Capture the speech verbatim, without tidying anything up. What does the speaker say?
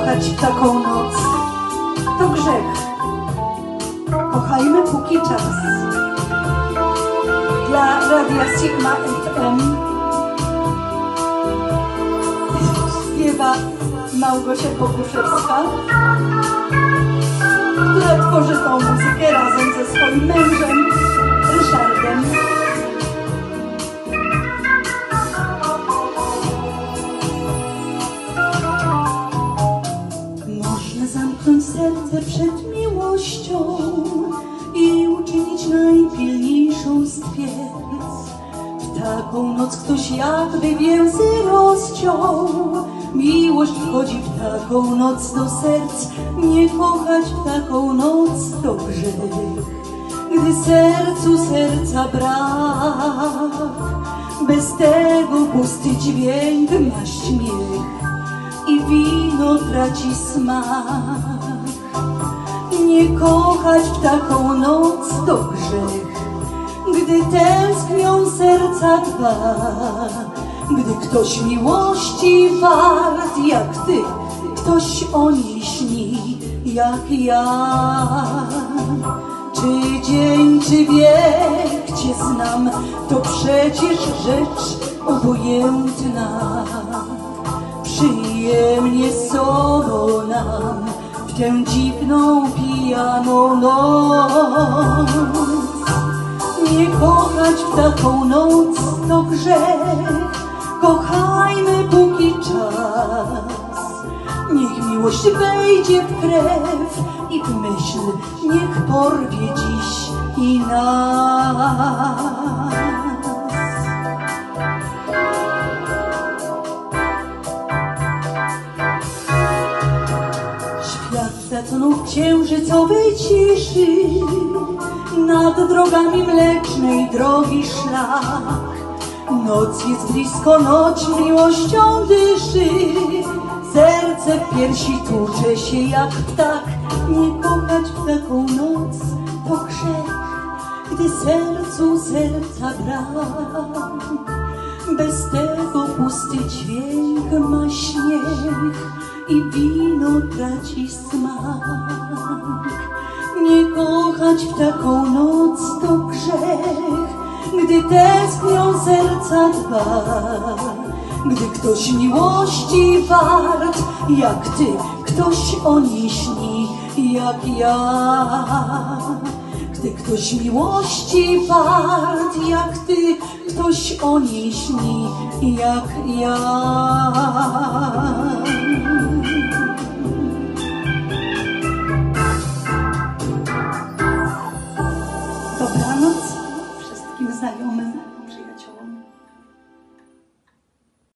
kochać w taką noc to grzech. Kochajmy póki czas. Dla Radia Sigma F M śpiewa Małgosia Boguszewska, która tworzy tą muzykę razem ze swoim mężem Ryszardem. Można zamknąć serce przed miłością i uczynić najpilniejszą z twierdz. W taką noc ktoś jakby więzy rozciął. Miłość wchodzi w taką noc do serc. Nie kochać w taką noc to grzech. Gdy sercu serca brak, bez tego pusty dźwięk ma śmiech i wino traci smak. Nie kochać w taką noc to grzech. Gdy tęsknią serca dwa, gdy ktoś miłości wart jak ty, ktoś o niej śni jak ja. Czy dzień, czy wiek cię znam, to przecież rzecz obojętna. Przyjemnie sobą nam w tę dziwną, pijaną noc. Nie kochać w taką noc to grzech. Kochajmy póki czas. Niech miłość wejdzie w krew i w myśl niech porwie dziś i nas. Świat zatonął w księżycowej ciszy, nad drogami mlecznej drogi szlak. Noc jest blisko, noc miłością dyszy. Serce w piersi tłucze się jak ptak. Nie kochać w taką noc to grzech. Gdy sercu serca brak, bez tego pusty dźwięk ma śmiech i wino traci smak. Nie kochać w taką noc to grzech. Gdy tęsknią serca dwa, gdy ktoś miłości wart jak ty, ktoś o niej śni jak ja. Gdy ktoś miłości wart jak ty, ktoś o niej śni jak ja. Dobranoc wszystkim znajomym.